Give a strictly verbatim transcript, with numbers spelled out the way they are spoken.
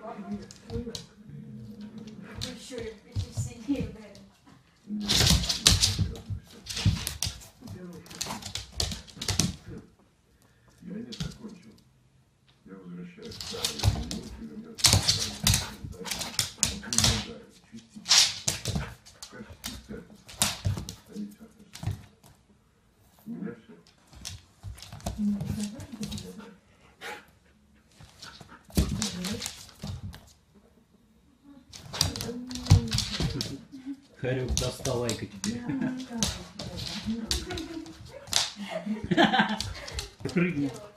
Еще еще сильнее ударил. Я не закончил. Я возвращаюсь. Да, я не могу примерно. У меня все. Харек, доставай-ка теперь. Прыгни.